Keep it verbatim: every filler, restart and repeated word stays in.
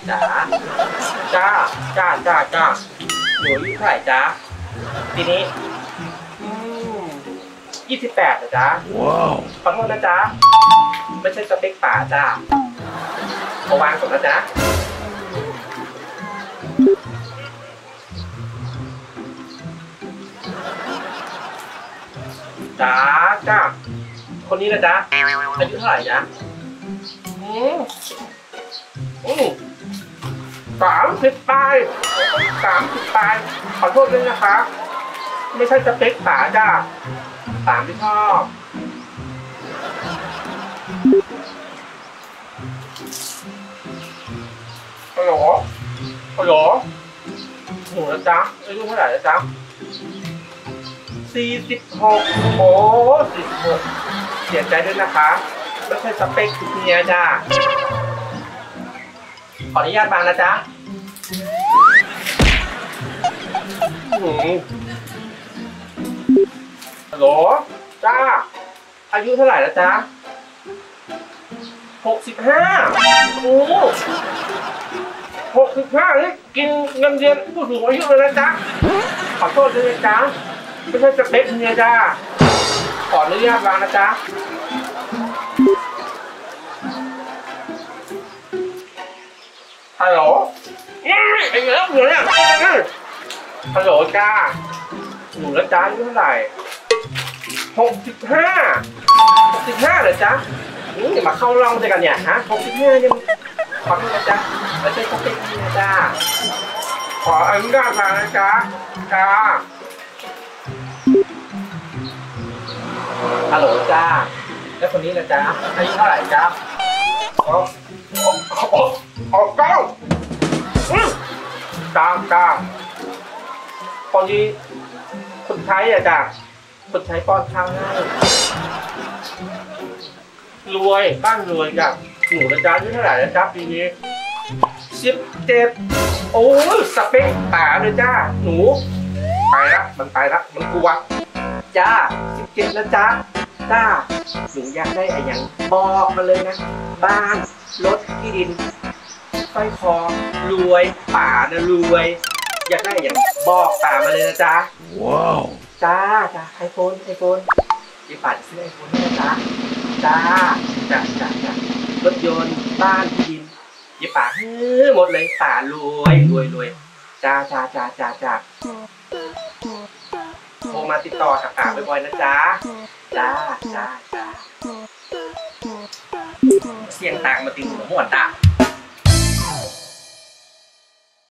จ๋าจ้าจ้าจ้าจ้าหนูอายุเท่าไหร่จ๊ะปีนี้อืมยี่สิบแปดเหรอจ๊ะว้าวขอโทษนะจ๊ะไม่ใช่สเปคป่าจ้าเอาวางก่อนนะจ๊ะจ้าจ้าคนนี้นะจ๊ะอายุเท่าไหร่จ๊ะอืมอืมสามสิบปลายสามสิบปลายขอโทษด้วยนะคะไม่ใช่สเปคป่าจ้าสามที่ชอบฮัลโหลฮัลโหลหนูนะจ๊ะอายุเท่าไหร่นะจ๊ะสี่สิบหกโอ้สี่สิบหกเสียใจด้วยนะคะไม่ใช่สเปคคุณเมียจ้าขออนุญาตมานะจ๊ะฮัลโหลจ้าอายุเท่าไหร่แล้วจ๊ะหกสิบห้าโอ้หกสิบห้านี่กินเงินเดือนผู้สูงอายุเลยนะจ๊ะขอโทษด้วยนะจ๊ะไม่ใช่สเปคเมียจ้าขออนุญาตวางนะจ๊ะฮัลโหลไอ้เงี้ยหนูเนี่ยฮัลโหลจ้าหนูแล้วจ้าอายุเท่าไหร่หกสิบห้าหกสิบห้าเหรอจ๊ะนี่มาเข้าร่องด้วยกันเนี่ยฮะหกสิบห้าเนี่ยขอโทษนะจ๊ะไม่ใช่สเปคเมียจ้าขออนุญาตวางนะจ๊ะจ้าฮัลโหลจ้าแล้วคนนี้นะจ๊ะอายุเท่าไหร่จ๊ะอ๋ออ๋อเก้าจ้าจ้าคนนี้คนใช้อะจ้ะคนใช้ป้อนข้าวให้รวยบ้านรวยจ้ะหนูนะจ๊ะอายุเท่าไหร่นะจ๊ะปีนี้สิบเจ็ดโอ้ยสเปคป่าเลยจ้าหนูไปละมันไปละมันกลัวจ้าสิบเจ็ดนะจ๊ะจ้าหนูอยากได้อะไรอย่างบอกมาเลยนะบ้านรถที่ดินสร้อยคอรวยป่านะรวยอยากได้อย่างบอกป่ามาเลยนะจ๊ะว้าวจ้าจ้าไอโฟนไอโฟนยี่ป่าซื้อไอโฟนให้นะจ๊ะจ้าจ้าจ้าจ้ารถยนต์บ้านที่ดินยี่ป่าเฮ้ยหมดเลยป่ารวยรวยรวยจ้าจ้าจ้าจ้าจ้าโทรมาติดต่อกับป่าบ่อยๆนะจ๊ะจ้าจ้าจ้าเสียงต่างมาติงหัวม่วนตา